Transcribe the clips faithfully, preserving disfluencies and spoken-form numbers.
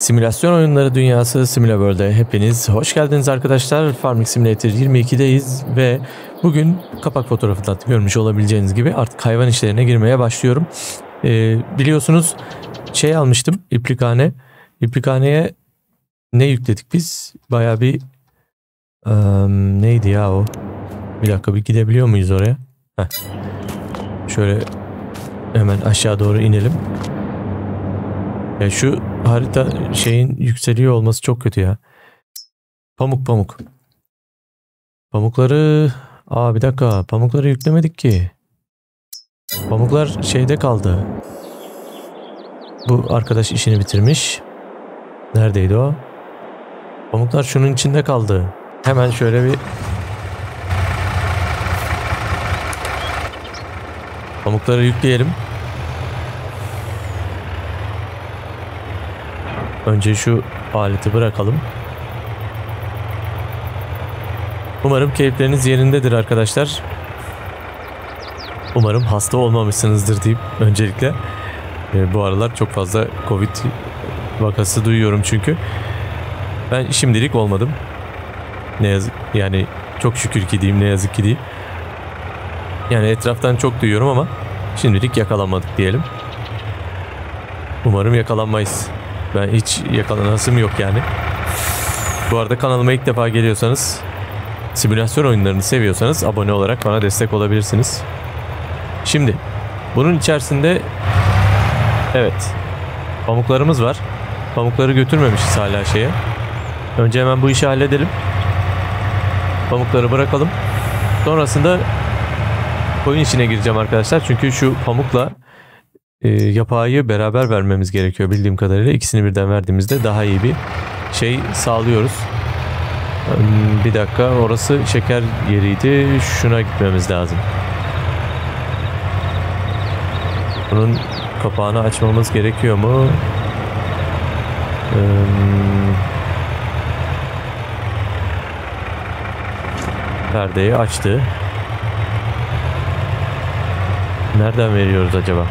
Simülasyon oyunları dünyası SimulaWorld'e hepiniz hoş geldiniz arkadaşlar. Farming Simulator yirmi iki'deyiz ve bugün kapak fotoğrafından görmüş olabileceğiniz gibi artık hayvan işlerine girmeye başlıyorum. Ee, biliyorsunuz şey almıştım, iplikhane. İplikhaneye ne yükledik biz? Bayağı bir um, neydi ya o? Bir dakika, bir gidebiliyor muyuz oraya? Heh. Şöyle hemen aşağı doğru inelim. Ya şu harita şeyin yükseliyor olması çok kötü ya. Pamuk pamuk. Pamukları... Aa bir dakika, pamukları yüklemedik ki. Pamuklar şeyde kaldı. Bu arkadaş işini bitirmiş. Neredeydi o? Pamuklar şunun içinde kaldı. Hemen şöyle bir... Pamukları yükleyelim. Önce şu aleti bırakalım. Umarım keyifleriniz yerindedir arkadaşlar. Umarım hasta olmamışsınızdır deyip öncelikle. E, bu aralar çok fazla Covid vakası duyuyorum çünkü. Ben şimdilik olmadım. Ne yazık, yani çok şükür ki diyeyim, ne yazık ki diyeyim. Yani etraftan çok duyuyorum ama şimdilik yakalanmadık diyelim. Umarım yakalanmayız. Ben hiç yakalanasım yok yani. Bu arada kanalıma ilk defa geliyorsanız, simülasyon oyunlarını seviyorsanız abone olarak bana destek olabilirsiniz. Şimdi bunun içerisinde evet pamuklarımız var. Pamukları götürmemişiz hala şeye. Önce hemen bu işi halledelim. Pamukları bırakalım. Sonrasında koyun içine gireceğim arkadaşlar. Çünkü şu pamukla E, yapağı beraber vermemiz gerekiyor bildiğim kadarıyla. İkisini birden verdiğimizde daha iyi bir şey sağlıyoruz. Bir dakika, orası şeker yeriydi. Şuna gitmemiz lazım. Bunun kapağını açmamız gerekiyor mu? Hmm. Perdeyi açtı. Nereden veriyoruz acaba?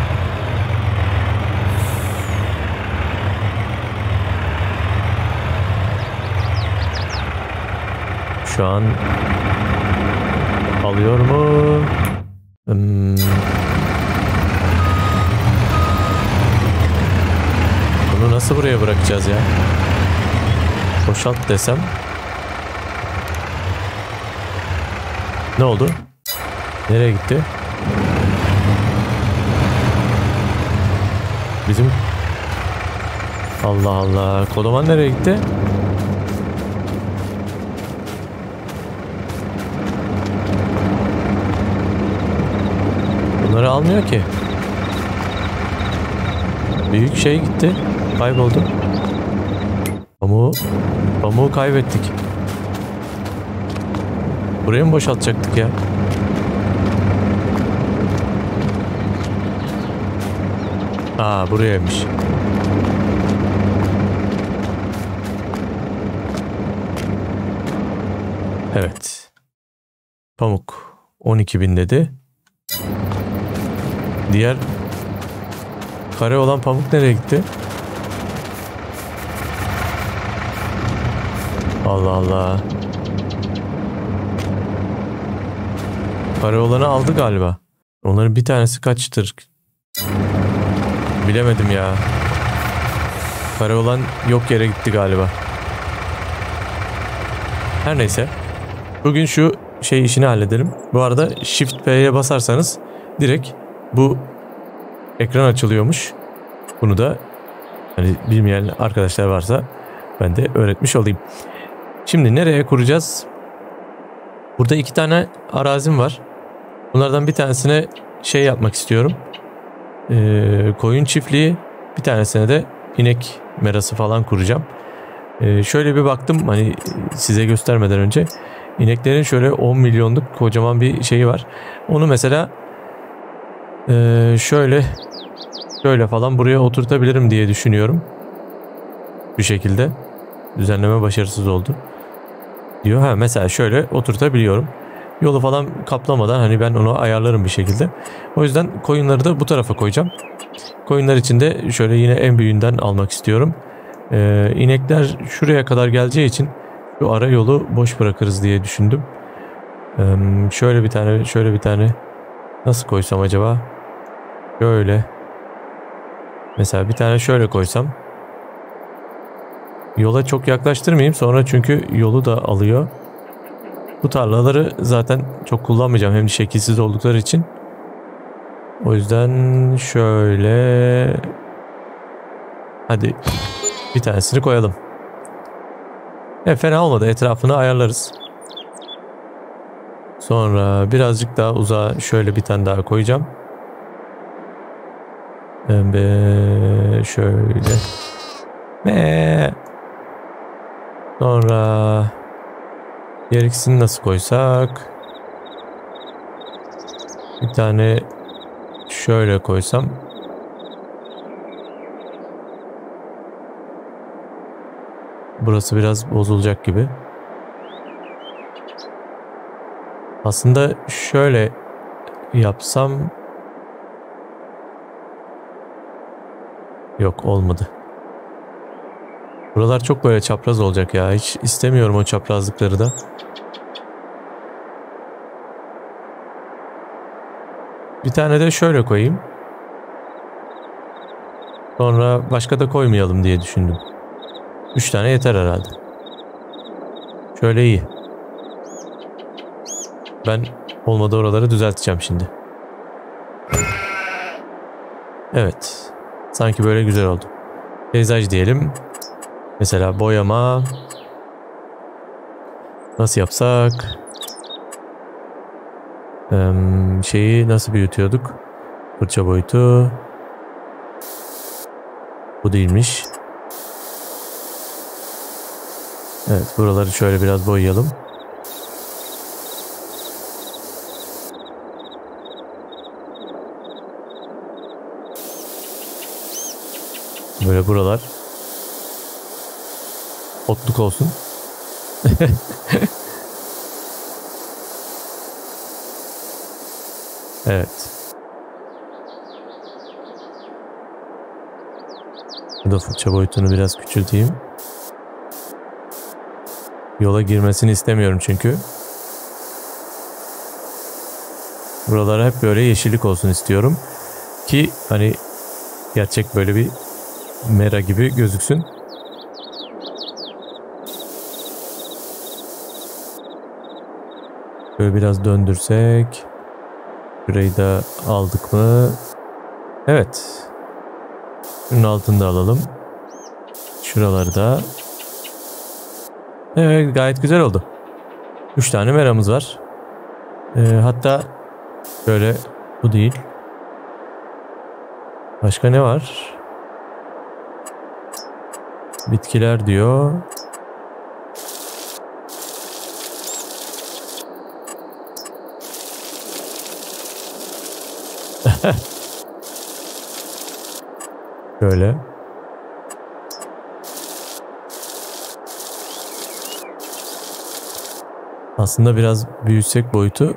Şu an alıyor mu? Hmm. Bunu nasıl buraya bırakacağız ya? Boşalt desem. Ne oldu? Nereye gitti? Bizim... Allah Allah. Kodaman nereye gitti? Bunları almıyor ki. Büyük şey gitti. Kayboldu. Pamuğu, pamuğu kaybettik. Buraya mı boşaltacaktık ya? Aa, burayaymış. Evet. Pamuk on iki bin dedi. Diğer kare olan pamuk nereye gitti? Allah Allah. Kare olanı aldı galiba. Onların bir tanesi kaçtır? Bilemedim ya. Kare olan yok yere gitti galiba. Her neyse. Bugün şu şey işini halledelim. Bu arada Shift P'ye basarsanız direkt bu ekran açılıyormuş. Bunu da hani bilmeyen arkadaşlar varsa ben de öğretmiş olayım. Şimdi nereye kuracağız? Burada iki tane arazim var. Bunlardan bir tanesine şey yapmak istiyorum. Ee, koyun çiftliği, bir tanesine de inek merası falan kuracağım. Ee, şöyle bir baktım, hani size göstermeden önce ineklerin şöyle on milyonluk kocaman bir şeyi var. Onu mesela Ee, şöyle şöyle falan buraya oturtabilirim diye düşünüyorum. Bu şekilde. Düzenleme başarısız oldu diyor. Ha, mesela şöyle oturtabiliyorum. Yolu falan kaplamadan hani ben onu ayarlarım bir şekilde. O yüzden koyunları da bu tarafa koyacağım. Koyunlar için de şöyle yine en büyüğünden almak istiyorum. Ee, inekler şuraya kadar geleceği için şu ara yolu boş bırakırız diye düşündüm. Ee, şöyle bir tane, şöyle bir tane nasıl koysam acaba? Şöyle. Mesela bir tane şöyle koysam. Yola çok yaklaştırmayayım sonra çünkü yolu da alıyor. Bu tarlaları zaten çok kullanmayacağım hem de şekilsiz oldukları için. O yüzden şöyle. Hadi bir tanesini koyalım. E, fena olmadı. Etrafını ayarlarız. Sonra birazcık daha uzağa şöyle bir tane daha koyacağım. Ve şöyle. Ve sonra diğer ikisini nasıl koysak? Bir tane şöyle koysam. Burası biraz bozulacak gibi. Aslında şöyle yapsam. Yok, olmadı. Buralar çok böyle çapraz olacak ya. Hiç istemiyorum o çaprazlıkları da. Bir tane de şöyle koyayım. Sonra başka da koymayalım diye düşündüm. Üç tane yeter herhalde. Şöyle iyi. Ben olmadı oraları düzelteceğim şimdi. Evet. Sanki böyle güzel oldu. Peyzaj diyelim. Mesela boyama. Nasıl yapsak? Ee, şeyi nasıl büyütüyorduk? Fırça boyutu. Bu değilmiş. Evet, buraları şöyle biraz boyayalım. Böyle buralar otluk olsun. Evet. Bu da fırça boyutunu biraz küçülteyim. Yola girmesini istemiyorum çünkü. Buralara hep böyle yeşillik olsun istiyorum. Ki hani gerçek böyle bir mera gibi gözüksün. Böyle biraz döndürsek. Burayı da aldık mı? Evet. Şunun altını da alalım. Şuraları da. Evet, gayet güzel oldu. Üç tane meramız var. Ee, hatta böyle bu değil. Başka ne var? Bitkiler diyor. Böyle. Aslında biraz büyütsek boyutu.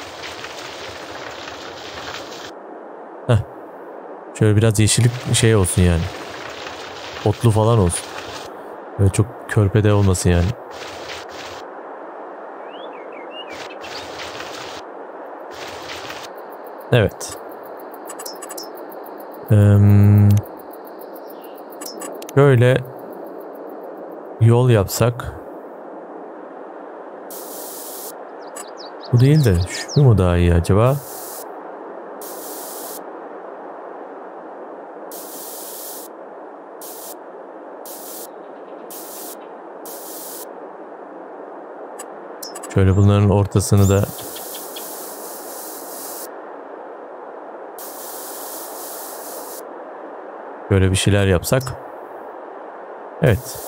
Heh. Şöyle biraz yeşillik şey olsun yani. Otlu falan olsun. Böyle çok körpede olmasın yani. Evet. Ee, şöyle yol yapsak. Bu değil de şu mu daha iyi acaba? Şöyle bunların ortasını da böyle bir şeyler yapsak. Evet.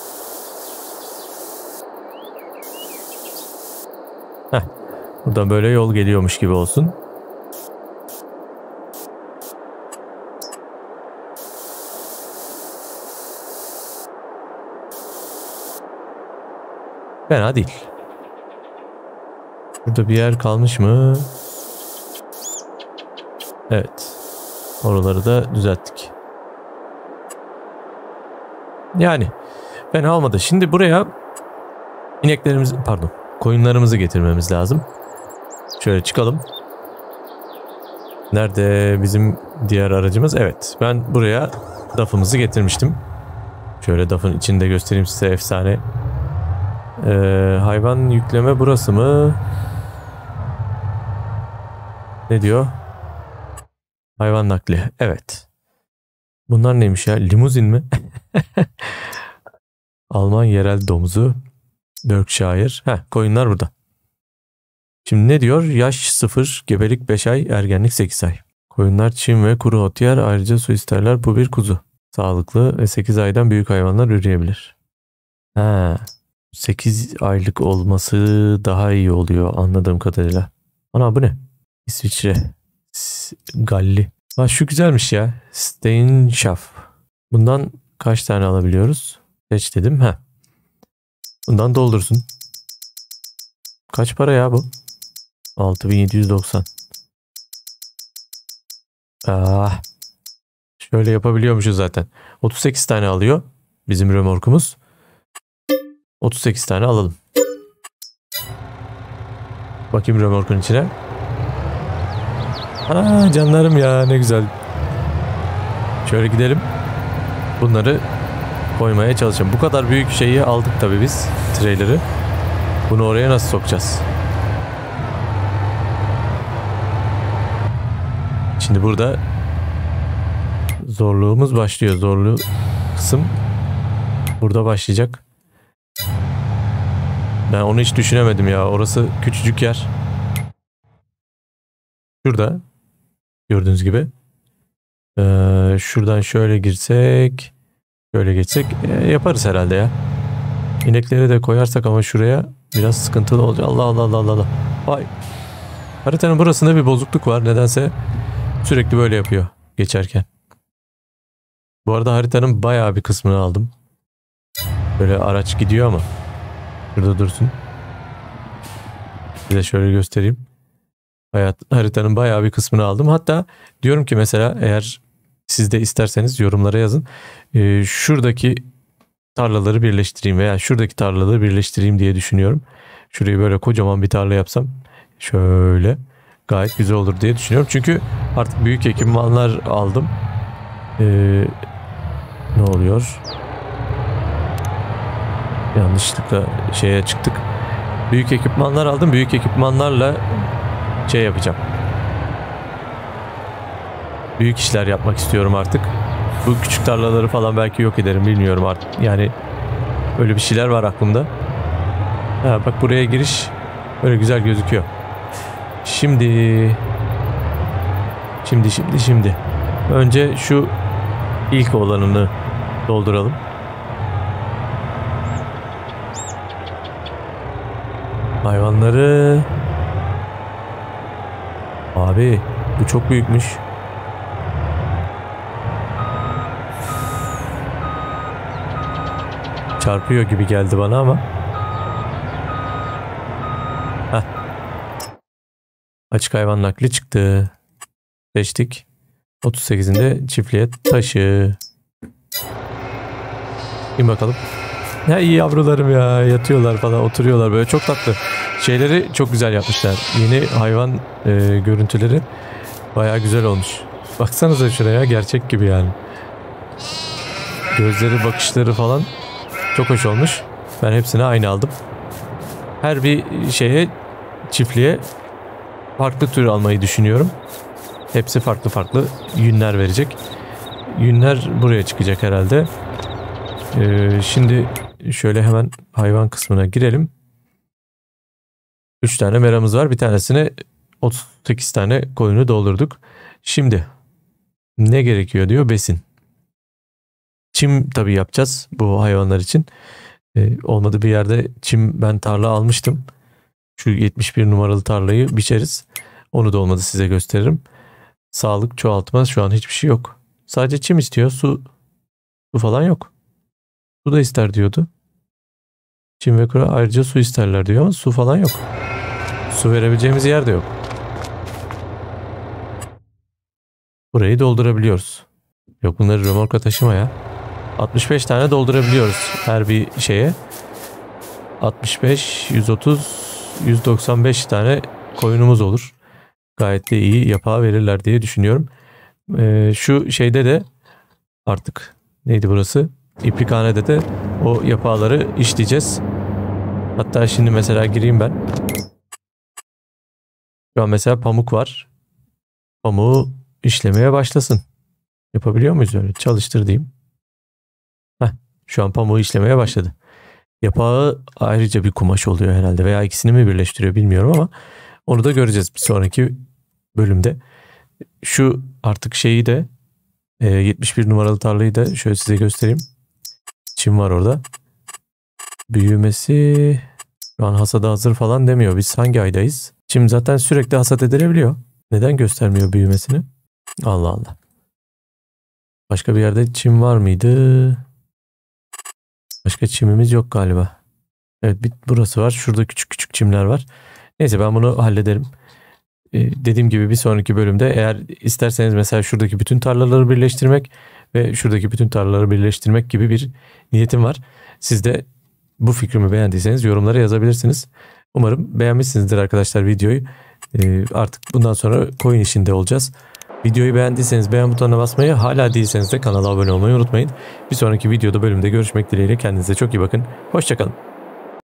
Heh. Buradan böyle yol geliyormuş gibi olsun. Fena değil. Burada bir yer kalmış mı? Evet. Oraları da düzelttik. Yani fena olmadı. Şimdi buraya ineklerimizi, pardon, koyunlarımızı getirmemiz lazım. Şöyle çıkalım. Nerede bizim diğer aracımız? Evet, ben buraya dafımızı getirmiştim. Şöyle dafın içinde göstereyim size, efsane. Ee, hayvan yükleme burası mı? Ne diyor? Hayvan nakli. Evet. Bunlar neymiş ya? Limuzin mi? Alman yerel domuzu. Berkshire. Heh, koyunlar burada. Şimdi ne diyor? Yaş sıfır, gebelik beş ay, ergenlik sekiz ay. Koyunlar çim ve kuru ot yer. Ayrıca su isterler. Bu bir kuzu. Sağlıklı ve sekiz aydan büyük hayvanlar üreyebilir. Ha, sekiz aylık olması daha iyi oluyor anladığım kadarıyla. Ana bu ne? İsviçre. Galli. Ha, şu güzelmiş ya. Steinschaft. Bundan kaç tane alabiliyoruz? Seç dedim. Ha. Bundan doldursun. Kaç para ya bu? altı bin yedi yüz doksan. Ah. Şöyle yapabiliyormuşuz zaten. otuz sekiz tane alıyor bizim römorkumuz. otuz sekiz tane alalım. Bakayım römorkun içine. Ana canlarım ya, ne güzel. Şöyle gidelim. Bunları koymaya çalışalım. Bu kadar büyük şeyi aldık tabii biz. Trailer'ı. Bunu oraya nasıl sokacağız? Şimdi burada zorluğumuz başlıyor. Zorlu kısım burada başlayacak. Ben onu hiç düşünemedim ya. Orası küçücük yer. Şurada. Gördüğünüz gibi. Ee, şuradan şöyle girsek. Şöyle geçsek. E, yaparız herhalde ya. İnekleri de koyarsak ama şuraya biraz sıkıntılı olacak. Allah Allah Allah Allah. Vay. Haritanın burasında bir bozukluk var. Nedense sürekli böyle yapıyor geçerken. Bu arada haritanın bayağı bir kısmını aldım. Böyle araç gidiyor ama. Şurada dursun. Size şöyle göstereyim. Hayat, haritanın bayağı bir kısmını aldım. Hatta diyorum ki mesela eğer siz de isterseniz yorumlara yazın. Ee, şuradaki tarlaları birleştireyim veya şuradaki tarlaları birleştireyim diye düşünüyorum. Şurayı böyle kocaman bir tarla yapsam şöyle gayet güzel olur diye düşünüyorum. Çünkü artık büyük ekipmanlar aldım. Ee, ne oluyor? Yanlışlıkla şeye çıktık. Büyük ekipmanlar aldım. Büyük ekipmanlarla şey yapacağım. Büyük işler yapmak istiyorum artık. Bu küçük tarlaları falan belki yok ederim, bilmiyorum artık. Yani öyle bir şeyler var aklımda. Ha, bak buraya giriş böyle güzel gözüküyor. Şimdi Şimdi şimdi şimdi önce şu ilk olanını dolduralım. Hayvanları. Abi bu çok büyükmüş. Çarpıyor gibi geldi bana ama. Heh. Açık hayvan nakli çıktı. Seçtik. otuz sekizinde çiftliğe taşı. İn bakalım. Ya iyi yavrularım ya, yatıyorlar falan, oturuyorlar böyle, çok tatlı. Şeyleri çok güzel yapmışlar. Yeni hayvan e, görüntüleri bayağı güzel olmuş. Baksanıza şuraya, gerçek gibi yani. Gözleri, bakışları falan çok hoş olmuş. Ben hepsini aynı aldım. Her bir şeye, çiftliğe farklı tür almayı düşünüyorum. Hepsi farklı farklı yünler verecek. Yünler buraya çıkacak herhalde. Ee, şimdi şöyle hemen hayvan kısmına girelim. üç tane meramız var. Bir tanesine otuz sekiz tane koyunu doldurduk. Şimdi ne gerekiyor diyor? Besin. Çim tabii yapacağız bu hayvanlar için. Ee, olmadı bir yerde çim, ben tarla almıştım. Şu yetmiş bir numaralı tarlayı biçeriz. Onu da olmadı size gösteririm. Sağlık, çoğaltma, şu an hiçbir şey yok. Sadece çim istiyor. Su, su falan yok. Su da ister diyordu. Çim ve kura ayrıca su isterler diyor ama su falan yok. Su verebileceğimiz yer de yok. Burayı doldurabiliyoruz. Yok, bunları römorka taşıma ya. altmış beş tane doldurabiliyoruz her bir şeye. altmış beş, yüz otuz, yüz doksan beş tane koyunumuz olur. Gayet de iyi yapağı verirler diye düşünüyorum. Ee, şu şeyde de artık neydi burası? İplikhanede de o yapağları işleyeceğiz. Hatta şimdi mesela gireyim ben. Şu an mesela pamuk var. Pamuğu işlemeye başlasın. Yapabiliyor muyuz öyle? Çalıştır diyeyim. Heh, şu an pamuğu işlemeye başladı. Yapağı ayrıca bir kumaş oluyor herhalde veya ikisini mi birleştiriyor bilmiyorum ama onu da göreceğiz bir sonraki bölümde. Şu artık şeyi de e, yetmiş bir numaralı tarlayı da şöyle size göstereyim. Çim var orada. Büyümesi şu an hasada hazır falan demiyor. Biz hangi aydayız? Çim zaten sürekli hasat edilebiliyor. Neden göstermiyor büyümesini? Allah Allah. Başka bir yerde çim var mıydı? Başka çimimiz yok galiba. Evet, bir burası var. Şurada küçük küçük çimler var. Neyse ben bunu hallederim. Ee, dediğim gibi bir sonraki bölümde eğer isterseniz mesela şuradaki bütün tarlaları birleştirmek ve şuradaki bütün tarlaları birleştirmek gibi bir niyetim var. Siz de bu fikrimi beğendiyseniz yorumlara yazabilirsiniz. Umarım beğenmişsinizdir arkadaşlar videoyu. Ee, artık bundan sonra koyun işinde olacağız. Videoyu beğendiyseniz beğen butonuna basmayı, hala değilseniz de kanala abone olmayı unutmayın. Bir sonraki videoda bölümde görüşmek dileğiyle, kendinize çok iyi bakın. Hoşça kalın.